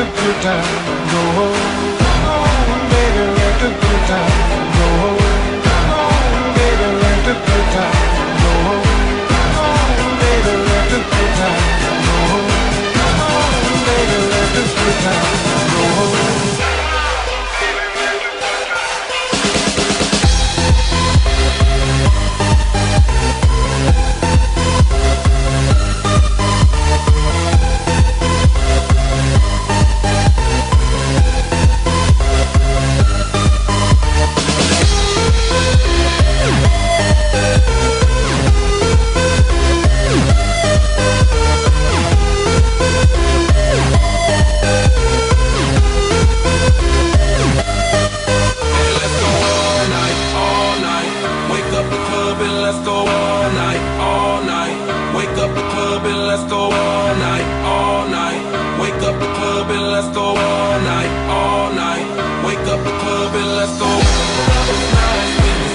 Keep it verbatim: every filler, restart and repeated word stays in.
the good time go home. Come on, baby, let the good time go home. Come on, baby, let the good time go home. Come on, baby, let the good time go home. Come on, baby, let the good time go home. Let's go.